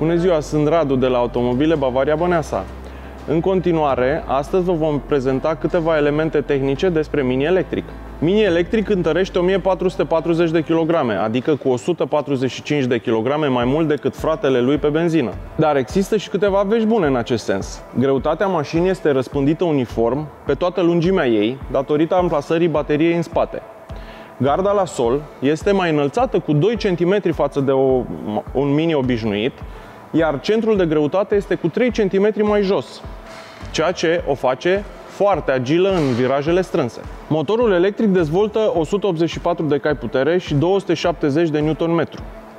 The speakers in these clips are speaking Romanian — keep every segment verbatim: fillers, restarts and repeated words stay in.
Bună ziua, sunt Radu de la Automobile Bavaria Băneasa. În continuare, astăzi vă vom prezenta câteva elemente tehnice despre Mini Electric. Mini Electric întărește o mie patru sute patruzeci de kilograme, adică cu o sută patruzeci și cinci de kilograme mai mult decât fratele lui pe benzină. Dar există și câteva vești bune în acest sens. Greutatea mașinii este răspândită uniform pe toată lungimea ei, datorită amplasării bateriei în spate. Garda la sol este mai înălțată cu doi centimetri față de o, un Mini obișnuit, iar centrul de greutate este cu trei centimetri mai jos, ceea ce o face foarte agilă în virajele strânse. Motorul electric dezvoltă o sută optzeci și patru de cai putere și două sute șaptezeci de newton metru.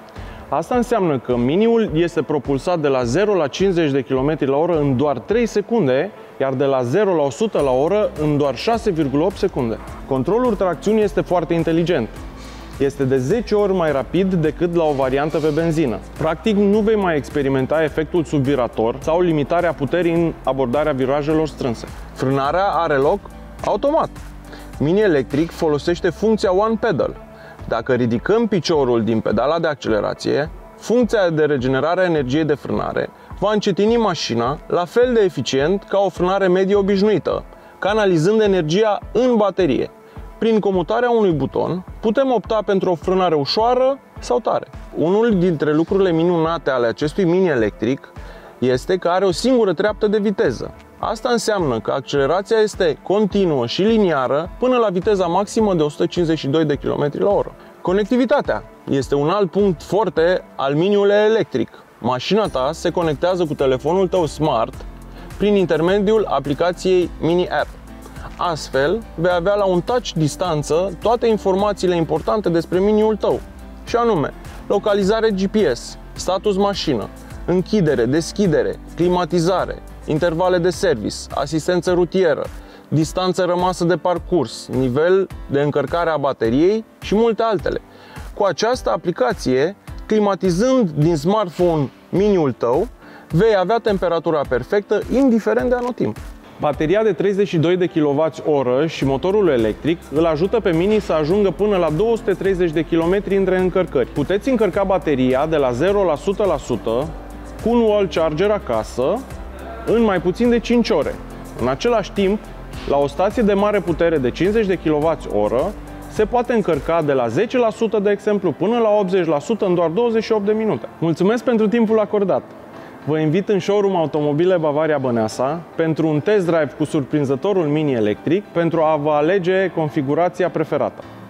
Asta înseamnă că Miniul este propulsat de la zero la cincizeci de kilometri la oră în doar trei secunde, iar de la zero la o sută la oră în doar șase virgulă opt secunde. Controlul tracțiunii este foarte inteligent. Este de zece ori mai rapid decât la o variantă pe benzină. Practic, nu vei mai experimenta efectul subvirator sau limitarea puterii în abordarea virajelor strânse. Frânarea are loc automat. Mini Electric folosește funcția One Pedal. Dacă ridicăm piciorul din pedala de accelerație, funcția de regenerare a energiei de frânare va încetini mașina la fel de eficient ca o frânare medie obișnuită, canalizând energia în baterie. Prin comutarea unui buton, putem opta pentru o frânare ușoară sau tare. Unul dintre lucrurile minunate ale acestui Mini Electric este că are o singură treaptă de viteză. Asta înseamnă că accelerația este continuă și liniară până la viteza maximă de o sută cincizeci și doi de kilometri la oră. Conectivitatea este un alt punct forte al Miniului Electric. Mașina ta se conectează cu telefonul tău smart prin intermediul aplicației Mini App. Astfel, vei avea la un touch distanță toate informațiile importante despre Miniul tău, și anume localizare G P S, status mașină, închidere, deschidere, climatizare, intervale de service, asistență rutieră, distanță rămasă de parcurs, nivel de încărcare a bateriei și multe altele. Cu această aplicație, climatizând din smartphone Miniul tău, vei avea temperatura perfectă indiferent de anotimp. Bateria de treizeci și doi de kilowați-oră și motorul electric îl ajută pe Mini să ajungă până la două sute treizeci de kilometri între încărcări. Puteți încărca bateria de la zero la o sută la sută cu un wall charger acasă în mai puțin de cinci ore. În același timp, la o stație de mare putere de cincizeci de kilowați-oră se poate încărca de la zece la sută, de exemplu, până la optzeci la sută în doar douăzeci și opt de minute. Mulțumesc pentru timpul acordat! Vă invit în showroom Automobile Bavaria Băneasa pentru un test drive cu surprinzătorul Mini Electric pentru a vă alege configurația preferată.